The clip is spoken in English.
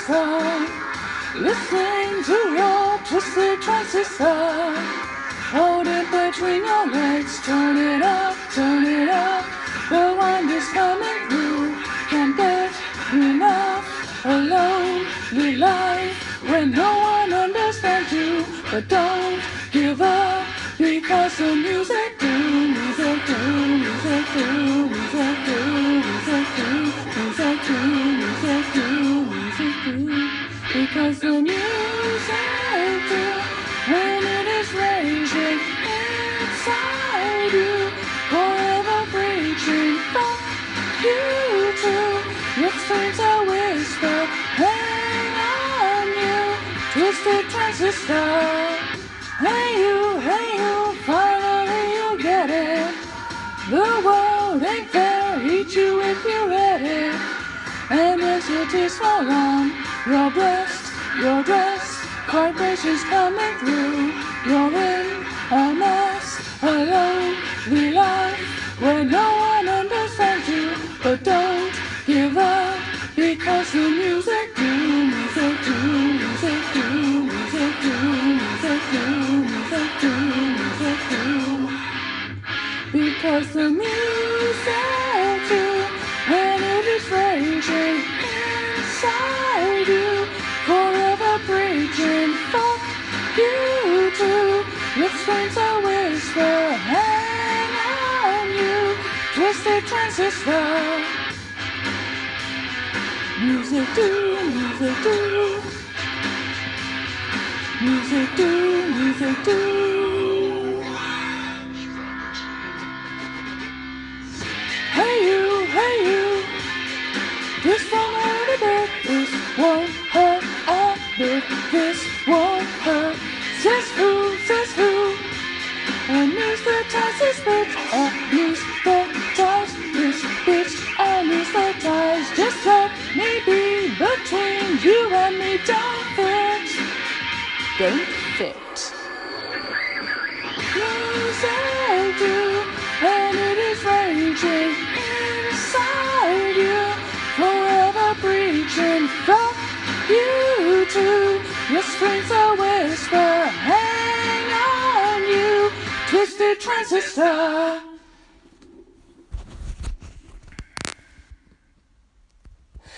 transistor. Listen to your twisted transistor. Hold it between your legs, turn it up, turn it up. The wind is coming through, can't get enough. A lonely life when no one understands you. But don't give up, because the music do, music do, music do, music do, music do, music do, music do, music do. Because the music do, when it is raging inside you, forever preaching for you too. Your screams a whisper, hang on you, twisted transistor. Hey you, finally you get it. The world ain't fair, eat you if you're ready. And as your tears fall on your breast, your dress, vibrations coming through. You're in a mess, a lonely life where no one understands you. But don't give up, because the music do, music do, music do, music do, music do, music do, music do. Because the music do, when it is raging inside you, forever preaching for you too. Your screams a whisper, hang on you, twisted transistor. Music do, music do, music do, music do. Hey you, this won't hurt a bit, this won't hurt a bit, this won't hurt. Says who, anesthetize bitch, anesthetize this bitch, anesthetize. Just let me be between you and me, don't fit. Music do, and it is raging inside you, forever preaching for you too. Your screams a whisper, hang on you, twisted transistor.